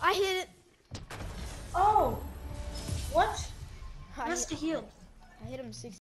I hit it. Oh. What? I Must have healed. hit him 6